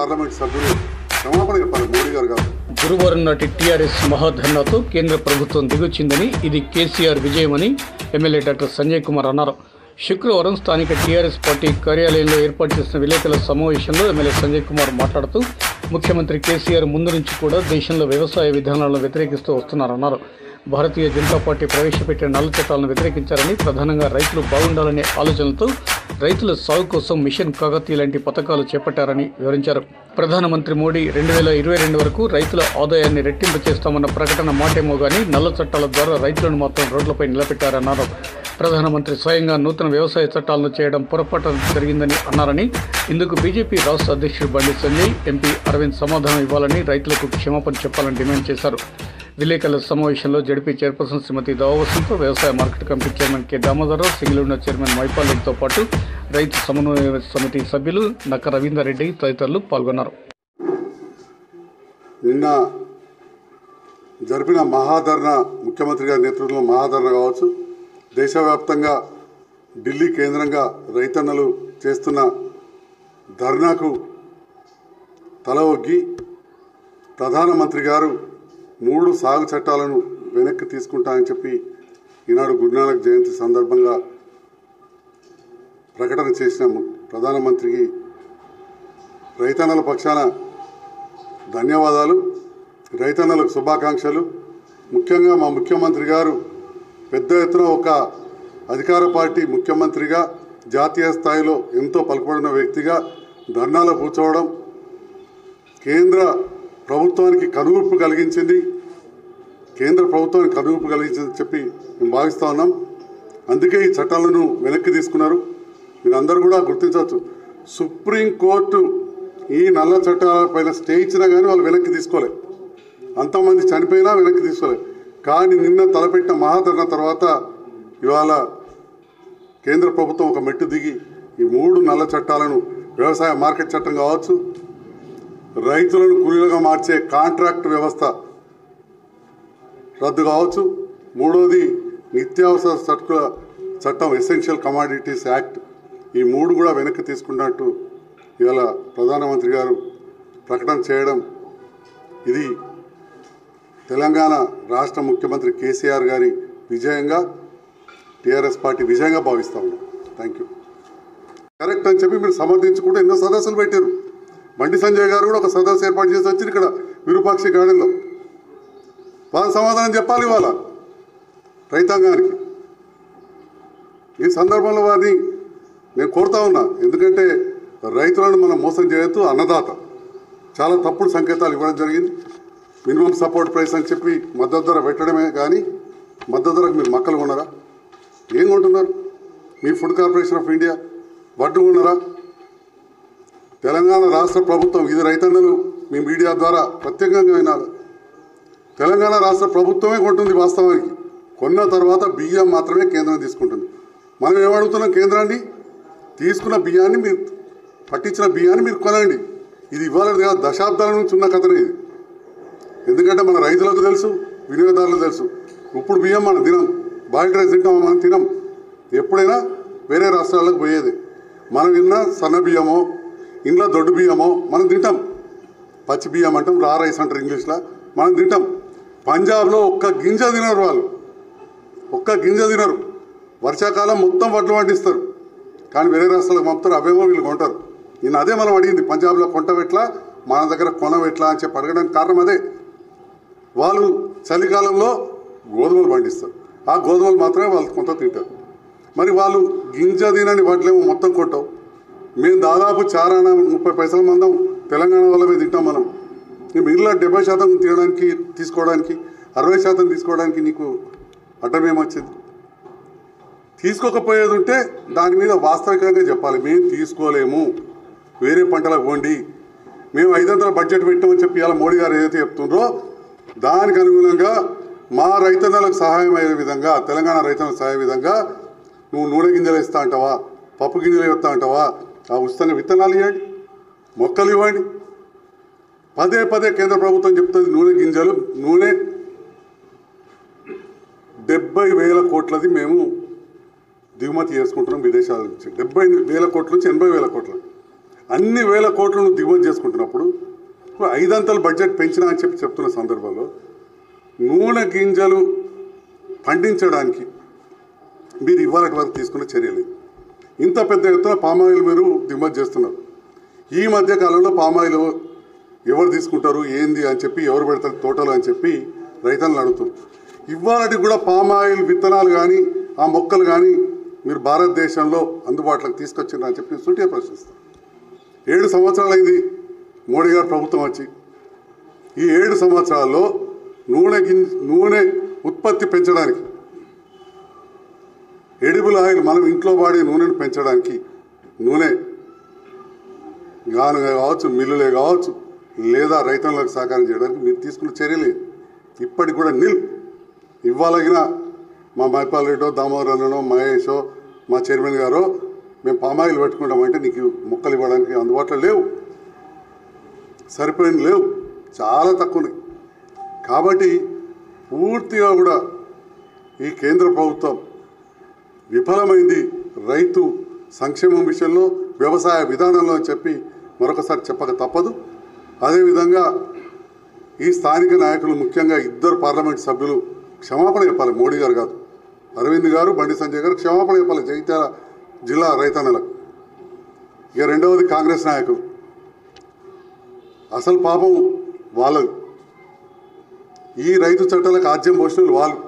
Parliament సభ్యులు క్షమాపణ చెప్పాలి, మోడీ గారు కాదు. గురువారం నాటి టీఆర్ఎస్ మహాధర్నాతో కేంద్ర ప్రభుత్వం దిగొచ్చిందని, ఇది కేసీఆర్ విజయమని ఎమ్మెల్యే డాక్టర్ సంజయ్ కుమార్ అన్నారు. శుక్రవారం స్థానిక టీఆర్ఎస్ పార్టీ కార్యాలయంలో ఏర్పాటు చేసిన విలేకరుల సమావేశంలో ఎమ్మెల్యే సంజయ్ కుమార్ మాట్లాడుతూ ముఖ్యమంత్రి కేసీఆర్ ముందు నుంచి కూడా దేశంలో వ్యవసాయ విధానాలను వ్యతిరేకిస్తూ వస్తున్నారన్నారు. భారతీయ జనతా పార్టీ ప్రవేశపెట్టిన నల్ల చట్టాలను వ్యతిరేకించారని, ప్రధానంగా రైతులు బాగుండాలనే ఆలోచనలతో రైతుల సాగు కోసం మిషన్ కాకతీయ లాంటి పథకాలు చేపట్టారని వివరించారు. ప్రధానమంత్రి మోడీ 2022 వరకు రైతుల ఆదాయాన్ని రెట్టింపు చేస్తామన్న ప్రకటన మాటేమో గానీ నల్ల చట్టాల ద్వారా రైతులను మాత్రం రోడ్లపై నిలబెట్టారన్నారు. ప్రధానమంత్రి స్వయంగా నూతన వ్యవసాయ చట్టాలను చేయడం పొరపాటు జరిగిందని అన్నారని, ఇందుకు బీజేపీ రాష్ట్ర అధ్యక్షుడు బండి సంజయ్, ఎంపీ అరవింద్ సమాధానం ఇవ్వాలని, రైతులకు క్షమాపణ చెప్పాలని డిమాండ్ చేశారు. విలేకరుల సమావేశంలో జడ్పీ చైర్పర్సన్ శ్రీమతి దావవసంతో, వ్యవసాయ market committee chairman K Damodararao, single chairman Mypal రెడ్డితో పాటు రైతు సమన్వయ సమితి సభ్యులు నక్క రవీందర్ రెడ్డి తదితరులు పాల్గొన్నారు. నిన్న జరిపిన మహాధర్నా, ముఖ్యమంత్రి గారి నేతృత్వంలో మహాధర్నా కావచ్చు, దేశవ్యాప్తంగా ఢిల్లీ కేంద్రంగా రైతన్నలు చేస్తున్న ధర్నాకు తల ఒగ్గి ప్రధానమంత్రి గారు 3 సాగు చట్టాలను వెనక్కి తీసుకుంటానని చెప్పి ఈనాడు గురునానక్ జయంతి సందర్భంగా ప్రకటన చేసిన ప్రధానమంత్రికి రైతన్నల పక్షాన ధన్యవాదాలు, రైతన్నలకు శుభాకాంక్షలు. ముఖ్యంగా మా ముఖ్యమంత్రి గారు పెద్ద ఎత్తున ఒక అధికార పార్టీ ముఖ్యమంత్రిగా, జాతీయ స్థాయిలో ఎంతో పలుకుబడిన వ్యక్తిగా ధర్నాలో కూర్చోవడం కేంద్ర ప్రభుత్వానికి కనువిప్పు కలిగించింది, చెప్పి మేము భావిస్తూ ఉన్నాం. అందుకే ఈ చట్టాలను వెనక్కి తీసుకున్నారు. మీరందరూ కూడా గుర్తించవచ్చు, సుప్రీంకోర్టు ఈ నల్ల చట్టాలపైన స్టే ఇచ్చినా కానీ వాళ్ళు వెనక్కి తీసుకోలే, అంతమంది చనిపోయినా వెనక్కి తీసుకోలే. కానీ నిన్న తలపెట్టిన మహాధర్నా తర్వాత ఇవాళ కేంద్ర ప్రభుత్వం ఒక మెట్టు దిగి ఈ 3 నల్ల చట్టాలను, వ్యవసాయ మార్కెట్ చట్టం కావచ్చు, రైతులను కూలీలుగా మార్చే కాంట్రాక్ట్ వ్యవస్థ రద్దు కావచ్చు, 3వది నిత్యావసర సరుకుల చట్టం, ఎసెన్షియల్ కమాడిటీస్ యాక్ట్, ఈ 3 కూడా వెనక్కి తీసుకున్నట్టు ఇవాళ ప్రధానమంత్రి గారు ప్రకటన చేయడం, ఇది తెలంగాణ రాష్ట్ర ముఖ్యమంత్రి కేసీఆర్ గారి విజయంగా, టీఆర్ఎస్ పార్టీ విజయంగా భావిస్తా ఉన్నాం. Thank you. కరెక్ట్ అని చెప్పి మీరు సమర్థించుకుంటూ ఎన్నో సదస్సులు పెట్టారు. బండి సంజయ్ గారు కూడా ఒక సదస్సు ఏర్పాటు చేసి వచ్చి ఇక్కడ విరూపాక్షి గార్డెన్లో వాళ్ళ సమాధానం చెప్పాలి ఇవాళ రైతాంగానికి. ఈ సందర్భంలో వారిని నేను కోరుతా ఉన్నా, ఎందుకంటే రైతులను మనం మోసం చేయొద్దు. అన్నదాత చాలా తప్పుడు సంకేతాలు ఇవ్వడం జరిగింది. మినిమం సపోర్ట్ ప్రైస్ అని చెప్పి మద్దతు ధర పెట్టడమే కానీ మద్దతు ధరకు మీరు మక్కలు కొన్నారా? ఏం కొంటున్నారు? మీ ఫుడ్ కార్పొరేషన్ ఆఫ్ ఇండియా వడ్డు కొన్నారా? తెలంగాణ రాష్ట్ర ప్రభుత్వం, ఇది రైతన్నలు మీ మీడియా ద్వారా ప్రత్యేకంగా వినాలి, తెలంగాణ రాష్ట్ర ప్రభుత్వమే కొంటుంది. వాస్తవానికి కొన్న తర్వాత బియ్యం మాత్రమే కేంద్రం తీసుకుంటుంది. మనం ఏమడుగుతున్నాం కేంద్రాన్ని? తీసుకున్న బియ్యాన్ని, మీరు పట్టించిన బియ్యాన్ని మీరు కొనండి. ఇది ఇవాళ కాదు, దశాబ్దాల నుంచి ఉన్న కథనే ఇది. ఎందుకంటే మన రైతులకు తెలుసు, వినియోగదారులకు తెలుసు. ఇప్పుడు బియ్యం మనం తినం, బాయిల్డ్ రైస్ తింటాం, మనం తినం. ఎప్పుడైనా వేరే రాష్ట్రాలకు పోయేది. మనం తిన్న సన్న బియ్యమో, ఇంట్లో దొడ్డు బియ్యమో మనం తింటాం. పచ్చి బియ్యం అంటాం, రా రైస్ అంటారు ఇంగ్లీష్లో, మనం తింటాం. పంజాబ్లో ఒక్క గింజ తినరు, వాళ్ళు ఒక్క గింజ తినరు. వర్షాకాలం మొత్తం వడ్లు పండిస్తారు, కానీ వేరే రాష్ట్రాలకు పంపుతారు, అవేమో వీళ్ళు కొంటారు. నేను అదే మనం అడిగింది, పంజాబ్లో కొంటవెట్లా, మన దగ్గర కొనవెట్లా అని చెప్పి అడగడానికి కారణం అదే. వాళ్ళు చలికాలంలో గోధుమలు పండిస్తారు, ఆ గోధుమలు మాత్రమే వాళ్ళు కొంత తింటారు. మరి వాళ్ళు గింజ తినని వడ్లేమో మొత్తం కొంటావు. మేము దాదాపు 4.30 పైసల మందం తెలంగాణ వాళ్ళమే తింటాం. మనం మిగిలిన 70% తినడానికి, తీసుకోవడానికి, 60% తీసుకోవడానికి నీకు అడ్డమేమొచ్చింది? తీసుకోకపోయేది ఉంటే దాని మీద వాస్తవికంగా చెప్పాలి. మేము తీసుకోలేము, వేరే పంటలకు పోండి, మేము 500 బడ్జెట్ పెట్టామని చెప్పి ఇలా మోడీ గారు ఏదైతే చెప్తుండ్రో దానికి అనుగుణంగా మా రైతన్నలకు సహాయం అయ్యే విధంగా, తెలంగాణ రైతన్నలకు సహాయ విధంగా నువ్వు నూనె గింజలు ఇస్తా అంటావా, పప్పు గింజలు ఇస్తా అంటావా, ఆ ఉచితంగా విత్తనాలు ఇవ్వండి, మొక్కలు ఇవ్వండి. పదే పదే కేంద్ర ప్రభుత్వం చెప్తుంది నూనె 70,000 కోట్లది మేము దిగుమతి చేసుకుంటున్నాం విదేశాల నుంచి. 70,000 కోట్ల నుంచి 80,000 కోట్లు. అన్ని వేల కోట్లను దిగుమతి చేసుకుంటున్నప్పుడు 5 బడ్జెట్ పెంచినా అని చెప్తున్న సందర్భంలో నూనె గింజలు పండించడానికి మీరు ఇవాళ వరకు తీసుకున్న చర్యలు ఇంత పెద్ద ఎత్తున పామాయిల్ మీరు దిగుమతి చేస్తున్నారు. ఈ మధ్య కాలంలో పామాయిల్ ఎవరు తీసుకుంటారు ఏంది అని చెప్పి ఎవరు పెడతారు తోటలు అని చెప్పి రైతులను అడుగుతారు. ఇవాళకి కూడా పామాయిల్ విత్తనాలు కానీ ఆ మొక్కలు కానీ మీరు భారతదేశంలో అందుబాటులోకి తీసుకొచ్చిండ్రు అని చెప్పి సూటిగా ప్రశ్నిస్తాం. 7 సంవత్సరాలు అయింది మోడీ గారు ప్రభుత్వం వచ్చి. ఈ 7 సంవత్సరాల్లో నూనె ఉత్పత్తి పెంచడానికి, ఎడిబుల్ ఆయిల్ మనం ఇంట్లో వాడే నూనెను పెంచడానికి, నూనె గానుగా కావచ్చు, మిల్లులే కావచ్చు, లేదా రైతులకు సహకారం చేయడానికి మీరు తీసుకున్న చర్యలే ఇప్పటికి కూడా ఇవ్వాలగిన మా మైపాల్ రెడ్డో, దామోదర్ అన్ననో, మహేషో, మా చైర్మన్ గారో మేము పామాయిల్ పెట్టుకుంటామంటే నీకు మొక్కలు ఇవ్వడానికి అందుబాటులో లేవు, సరిపోయిన లేవు, చాలా తక్కువనే. కాబట్టి పూర్తిగా కూడా ఈ కేంద్ర ప్రభుత్వం విఫలమైంది రైతు సంక్షేమం విషయంలో, వ్యవసాయ విధానంలో అని చెప్పి మరొకసారి చెప్పక తప్పదు. అదేవిధంగా ఈ స్థానిక నాయకులు ముఖ్యంగా 2 పార్లమెంట్ సభ్యులు క్షమాపణ చెప్పాలి. మోడీ గారు కాదు, అరవింద్ గారు, బండి సంజయ్ గారు క్షమాపణ చెప్పాలి జగిత్యాల జిల్లా రైతన్నలకు. ఇక రెండవది కాంగ్రెస్ నాయకులు, అసలు పాపం వాళ్ళది. ఈ రైతు చట్టాలకు ఆజ్యం పోసిన వాళ్ళు